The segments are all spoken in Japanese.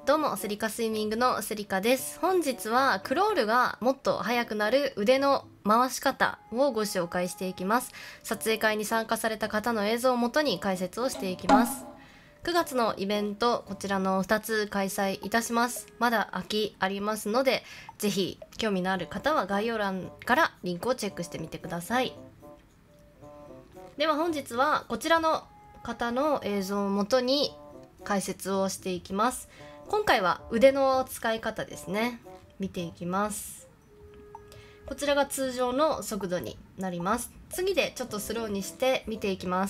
どうもスリカスイミングのスリカです。本日はクロールがもっと速くなる腕の回し方をご紹介していきます。撮影会に参加された方の映像をもとに解説をしていきます。9月のイベント、こちらの2つ開催いたします。まだ空きありますので、ぜひ興味のある方は概要欄からリンクをチェックしてみてください。では本日はこちらの方の映像をもとに解説をしていきます。今回は腕の使い方ですね。見ていきます。こちらが通常の速度になります。次でちょっとスローにして見ていきます。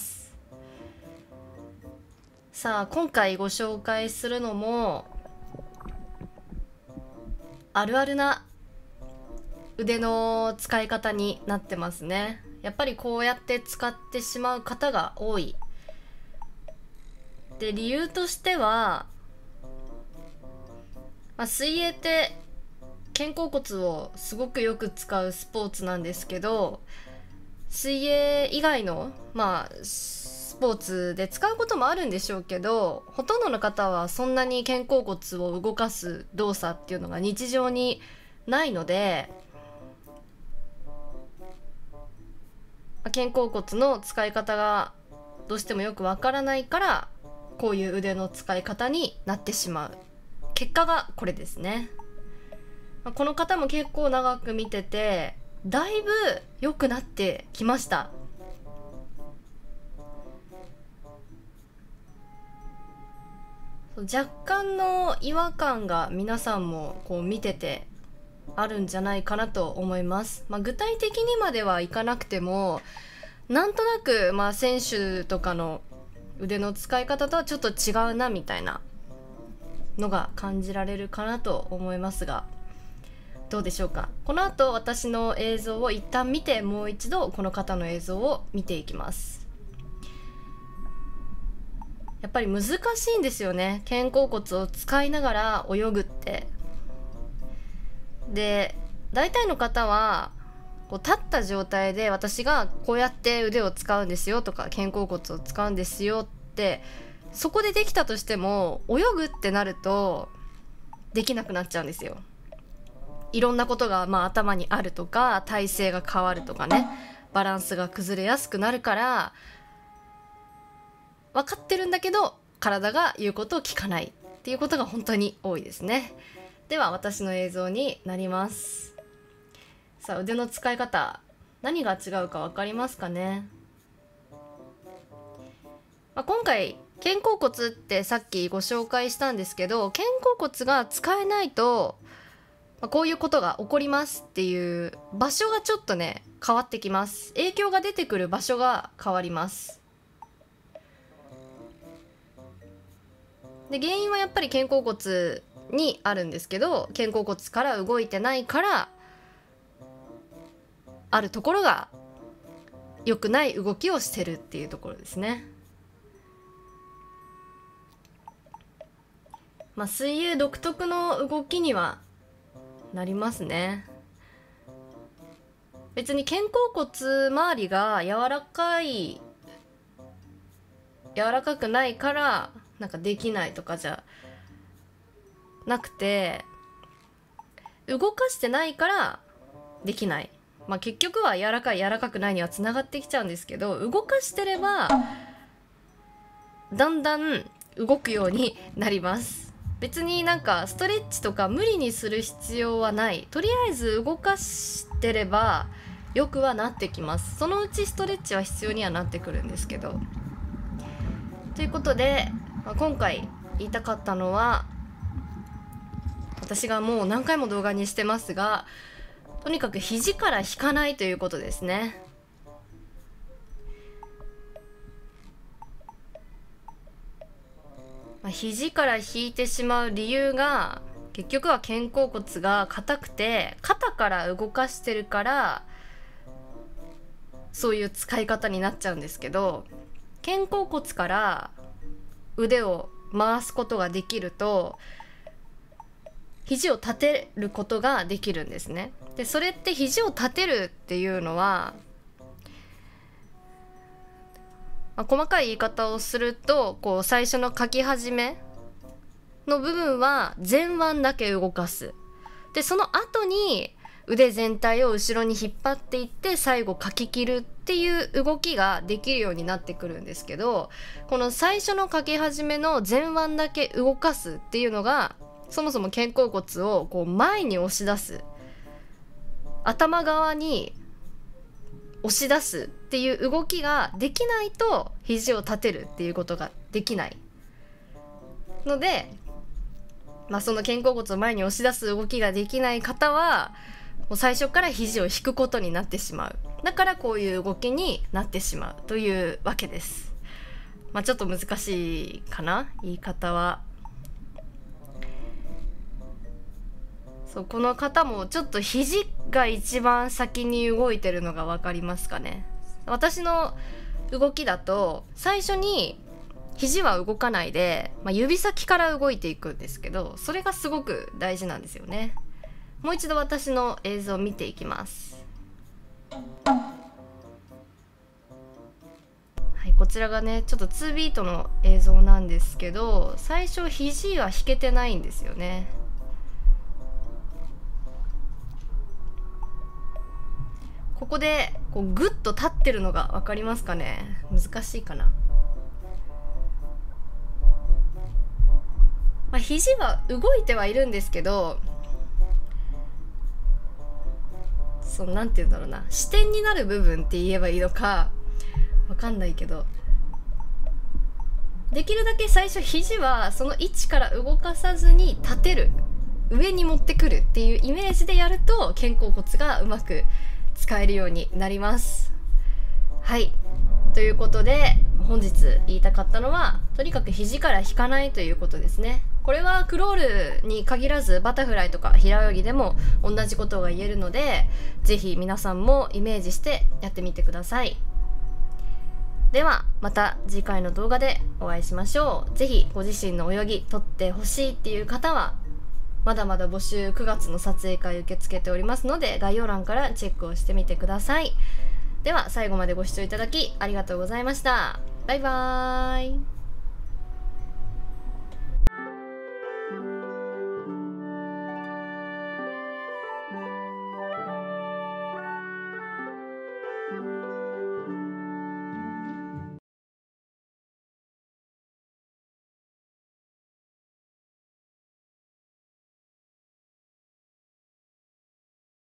さあ、今回ご紹介するのもあるあるな腕の使い方になってますね。やっぱりこうやって使ってしまう方が多い。で、理由としては、水泳って肩甲骨をすごくよく使うスポーツなんですけど、水泳以外のスポーツで使うこともあるんでしょうけど、ほとんどの方はそんなに肩甲骨を動かす動作っていうのが日常にないので、肩甲骨の使い方がどうしてもよくわからないから、こういう腕の使い方になってしまう。結果がこれですね。この方も結構長く見てて、だいぶ良くなってきました。若干の違和感が皆さんもこう見ててあるんじゃないかなと思います。具体的にまではいかなくても、なんとなく選手とかの腕の使い方とはちょっと違うなみたいなのが感じられるかなと思いますが、どうでしょうか。この後私の映像を一旦見て、もう一度この方の映像を見ていきます。やっぱり難しいんですよね、肩甲骨を使いながら泳ぐって。で、大体の方はこう立った状態で、私がこうやって腕を使うんですよとか肩甲骨を使うんですよってそこでできたとしても、泳ぐってなるとできなくなっちゃうんですよ。いろんなことが頭にあるとか、体勢が変わるとかね、バランスが崩れやすくなるから、分かってるんだけど体が言うことを聞かないっていうことが本当に多いですね。では私の映像になります。さあ、腕の使い方、何が違うか分かりますかね。今回肩甲骨ってさっきご紹介したんですけど、肩甲骨が使えないと、こういうことが起こりますっていう場所がちょっとね変わってきます。影響が出てくる場所が変わります。で、原因はやっぱり肩甲骨にあるんですけど、肩甲骨から動いてないから、あるところが良くない動きをしてるっていうところですね。水泳独特の動きにはなりますね。別に肩甲骨周りが柔らかくないからなんかできないとかじゃなくて、動かしてないからできない。結局は柔らかい柔らかくないにはつながってきちゃうんですけど、動かしてればだんだん動くようになります。別になんかストレッチとか無理にする必要はない。とりあえず動かしてればよくはなってきます。そのうちストレッチは必要にはなってくるんですけど。ということで、今回言いたかったのは、私がもう何回も動画にしてますが、とにかく肘から引かないということですね。肘から引いてしまう理由が、結局は肩甲骨が硬くて肩から動かしてるから、そういう使い方になっちゃうんですけど、肩甲骨から腕を回すことができると、肘を立てることができるんですね。で、それって肘を立てるっていうのは、細かい言い方をすると、こう最初の書き始めの部分は前腕だけ動かす。でその後に腕全体を後ろに引っ張っていって最後かき切るっていう動きができるようになってくるんですけど、この最初のかけ始めの前腕だけ動かすっていうのがそもそも肩甲骨をこう前に押し出す、頭側に押し出すっていう動きができないと肘を立てるっていうことができないので、その肩甲骨を前に押し出す動きができない方はもう最初から肘を引くことになってしまう。だからこういう動きになってしまうというわけです。ちょっと難しいかな、言い方は。そうこの方もちょっと肘が一番先に動いてるのが分かりますかね。私の動きだと最初に肘は動かないで、指先から動いていくんですけど、それがすごく大事なんですよね。もう一度私の映像を見ていきます。はい、こちらがねちょっと2ビートの映像なんですけど、最初肘は引けてないんですよね。ここでこうグッと立ってるのが分かりますかね。難しいかな。肘は動いてはいるんですけど、なんて言うんだろうな、視点になる部分って言えばいいのか分かんないけど、できるだけ最初肘はその位置から動かさずに立てる、上に持ってくるっていうイメージでやると肩甲骨がうまく使えるようになります。はい、ということで本日言いたかったのは、とにかく肘から引かないということですね。これはクロールに限らずバタフライとか平泳ぎでも同じことが言えるので、ぜひ皆さんもイメージしてやってみてください。ではまた次回の動画でお会いしましょう。ぜひご自身の泳ぎ撮ってほしいっていう方はまだまだ募集、9月の撮影会受け付けておりますので、概要欄からチェックをしてみてください。では最後までご視聴いただきありがとうございました。バイバーイ。